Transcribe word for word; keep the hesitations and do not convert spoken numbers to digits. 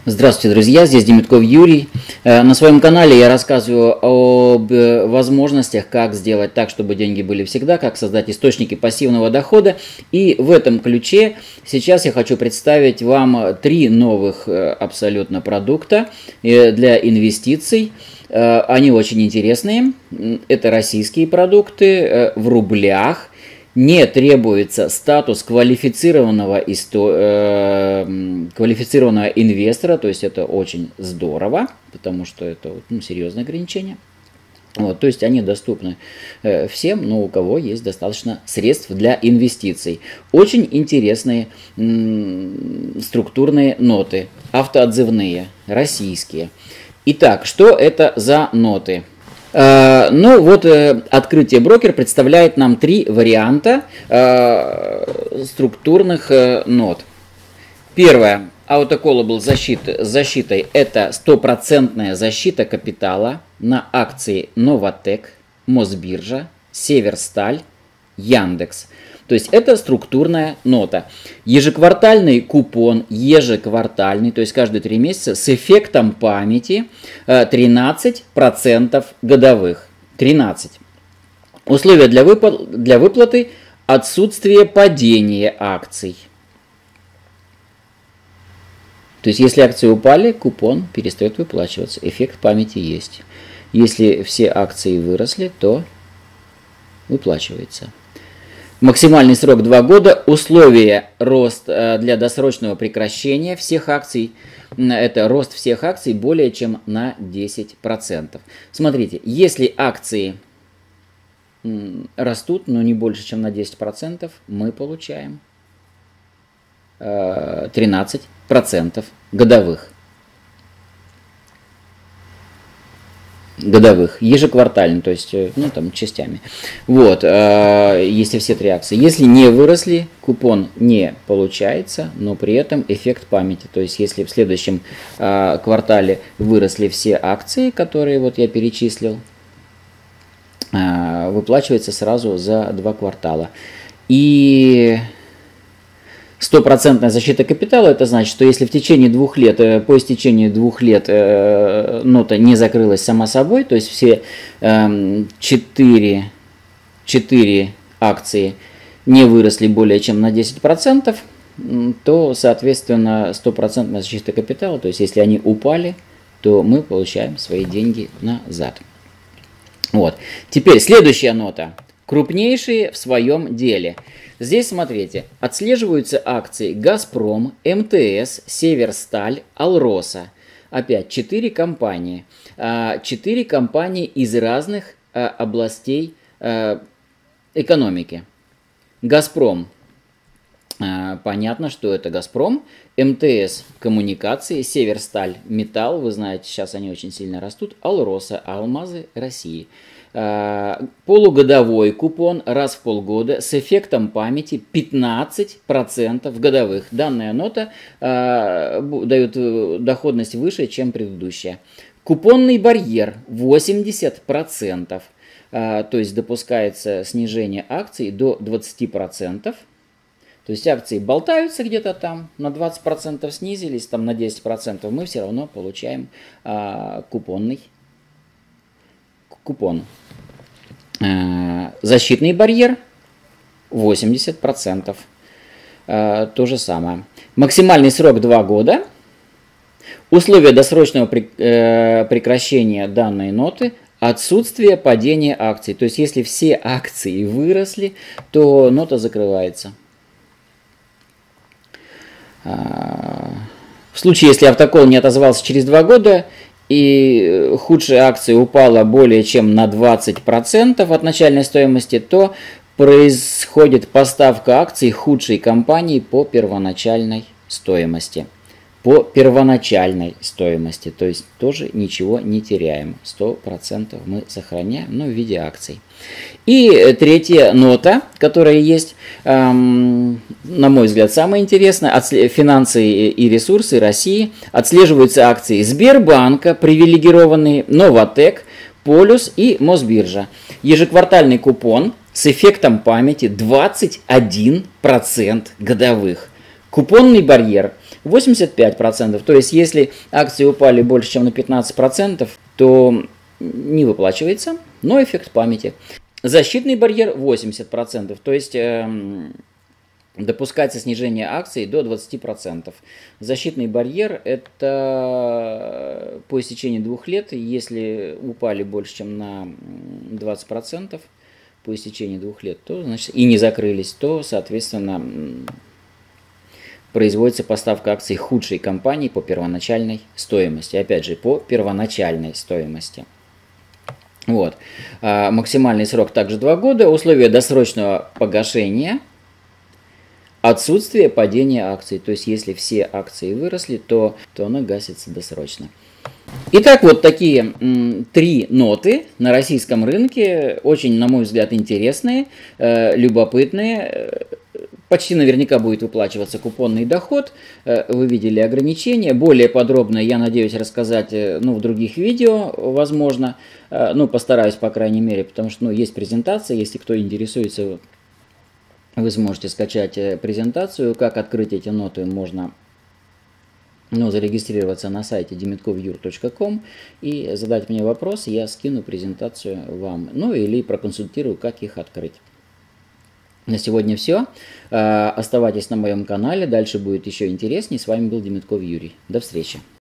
Здравствуйте, друзья! Здесь Демитков Юрий. На своем канале я рассказываю об возможностях, как сделать так, чтобы деньги были всегда, как создать источники пассивного дохода. И в этом ключе сейчас я хочу представить вам три новых абсолютно продукта для инвестиций. Они очень интересные. Это российские продукты в рублях. Не требуется статус квалифицированного, исто... э, квалифицированного инвестора, то есть это очень здорово, потому что это ну, серьезное ограничение. Вот, то есть они доступны э, всем, но у кого есть достаточно средств для инвестиций. Очень интересные м, структурные ноты, автоотзывные, российские. Итак, что это за ноты? Uh, ну вот uh, открытие брокер представляет нам три варианта uh, структурных uh, нот. Первое. Autocallable защита, с защитой это стопроцентная защита капитала на акции Новатэк, Мосбиржа, Северсталь, Яндекс. То есть это структурная нота. Ежеквартальный купон, ежеквартальный, то есть каждые три месяца с эффектом памяти тринадцать процентов годовых. тринадцать. Условия для, выпл- для выплаты – отсутствие падения акций. То есть если акции упали, купон перестает выплачиваться. Эффект памяти есть. Если все акции выросли, то выплачивается. Максимальный срок два года. Условия рост для досрочного прекращения всех акций. Это рост всех акций более чем на десять процентов. Смотрите, если акции растут, но не больше чем на десять процентов, мы получаем тринадцать процентов годовых. Годовых, ежеквартально, то есть, ну, там, частями. Вот, э, если все три акции. Если не выросли, купон не получается, но при этом эффект памяти. То есть, если в следующем э, квартале выросли все акции, которые вот я перечислил, э, выплачивается сразу за два квартала. И стопроцентная защита капитала, это значит, что если в течение двух лет, по истечении двух лет нота не закрылась сама собой, то есть все четыре, четыре акции не выросли более чем на десять процентов, то, соответственно, стопроцентная защита капитала, то есть если они упали, то мы получаем свои деньги назад. Вот. Теперь следующая нота. Крупнейшие в своем деле. Здесь, смотрите, отслеживаются акции «Газпром», эм тэ эс, «Северсталь», «Алроса». Опять четыре компании. четыре компании из разных областей экономики. «Газпром». Понятно, что это «Газпром». эм тэ эс – коммуникации, «Северсталь» – металл, вы знаете, сейчас они очень сильно растут. «Алроса» – алмазы России. Полугодовой купон раз в полгода с эффектом памяти пятнадцать процентов годовых. Данная нота э, дает доходность выше, чем предыдущая. Купонный барьер восемьдесят процентов. Э, то есть допускается снижение акций до двадцати процентов. То есть акции болтаются где-то там, на двадцать процентов снизились, там на десять процентов. Мы все равно получаем э, купонный купон. Защитный барьер восемьдесят процентов. То же самое. Максимальный срок два года. Условия досрочного прекращения данной ноты. Отсутствие падения акций. То есть если все акции выросли, то нота закрывается. В случае, если автокол не отозвался через два года, и худшая акция упала более чем на двадцать процентов от начальной стоимости, то происходит поставка акций худшей компании по первоначальной стоимости. По первоначальной стоимости, то есть тоже ничего не теряем. сто процентов мы сохраняем, но в виде акций. И третья нота, которая есть, эм, на мой взгляд, самая интересная. Финансы и ресурсы России. Отслеживаются акции Сбербанка, привилегированные, Новатэк, Полюс и Мосбиржа. Ежеквартальный купон с эффектом памяти двадцать один процент годовых. Купонный барьер восемьдесят пять процентов. То есть, если акции упали больше, чем на пятнадцать процентов, то не выплачивается, но эффект памяти. Защитный барьер восемьдесят процентов. То есть, эм, допускается снижение акций до двадцати процентов. Защитный барьер – это по истечении двух лет, если упали больше, чем на двадцать процентов по истечении двух лет, то, значит, и не закрылись, то, соответственно, производится поставка акций худшей компании по первоначальной стоимости. Опять же, по первоначальной стоимости. Вот. А максимальный срок также два года. Условия досрочного погашения. Отсутствие падения акций. То есть, если все акции выросли, то, то она гасится досрочно. Итак, вот такие м, три ноты на российском рынке. Очень, на мой взгляд, интересные, э, любопытные. Почти наверняка будет выплачиваться купонный доход. Э, вы видели ограничения. Более подробно, я надеюсь, рассказать э, ну, в других видео, возможно. Э, ну, постараюсь, по крайней мере, потому что ну, есть презентация. Если кто интересуется, вы сможете скачать презентацию. Как открыть эти ноты, можно ну, зарегистрироваться на сайте демитков юр точка ком и задать мне вопрос, я скину презентацию вам. Ну или проконсультирую, как их открыть. На сегодня все. Оставайтесь на моем канале, дальше будет еще интереснее. С вами был Демитков Юрий. До встречи.